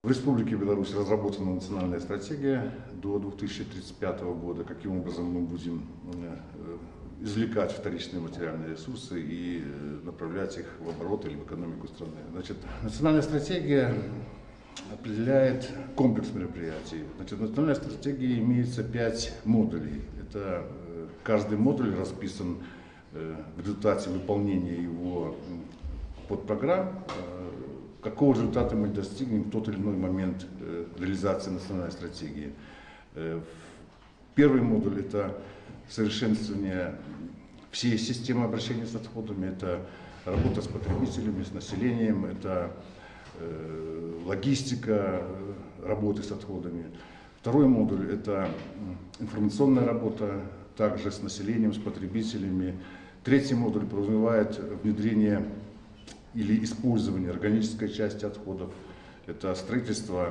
В Республике Беларусь разработана национальная стратегия до 2035 года, каким образом мы будем извлекать вторичные материальные ресурсы и направлять их в оборот или в экономику страны. Значит, национальная стратегия определяет комплекс мероприятий. Значит, в национальной стратегии имеется 5 модулей. Это каждый модуль расписан в результате выполнения его подпрограмм, какого результата мы достигнем в тот или иной момент реализации национальной стратегии. Первый модуль – это совершенствование всей системы обращения с отходами, это работа с потребителями, с населением, это логистика работы с отходами. Второй модуль – это информационная работа, также с населением, с потребителями. Третий модуль подразумевает внедрение или использование органической части отходов. Это строительство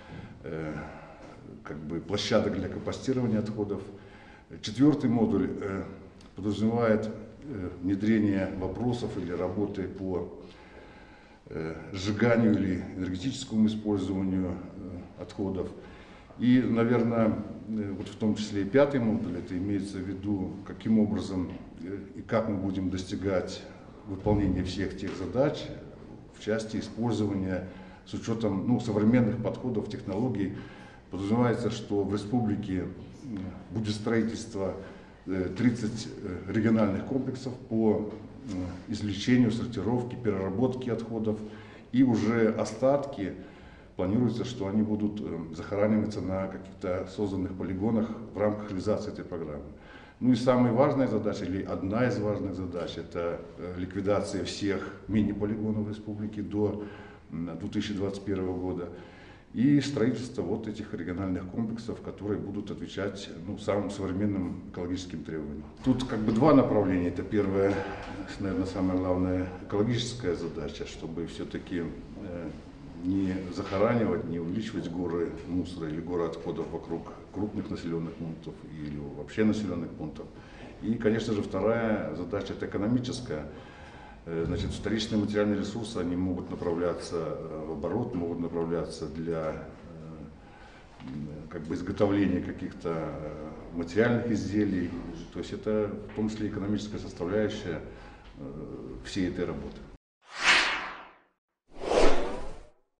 площадок для компостирования отходов. Четвертый модуль подразумевает внедрение вопросов или работы по сжиганию или энергетическому использованию отходов. И, наверное, вот в том числе и пятый модуль, это имеется в виду, каким образом и как мы будем достигать выполнения всех тех задач в части использования с учетом современных подходов, технологий. Подразумевается, что в республике будет строительство 30 региональных комплексов по извлечению, сортировке, переработке отходов, и уже остатки планируется, что они будут захораниваться на каких-то созданных полигонах в рамках реализации этой программы. Ну и самая важная задача, или одна из важных задач, это ликвидация всех мини-полигонов в республике до 2021 года и строительство вот этих региональных комплексов, которые будут отвечать самым современным экологическим требованиям. Тут два направления. Это первое, наверное, самая главная экологическая задача, чтобы все-таки не захоранивать, не увеличивать горы мусора или горы отходов вокруг крупных населенных пунктов или вообще населенных пунктов. И, конечно же, вторая задача – это экономическая. Значит, вторичные материальные ресурсы, они могут направляться в оборот, могут направляться для изготовления каких-то материальных изделий. То есть это в том числе экономическая составляющая всей этой работы.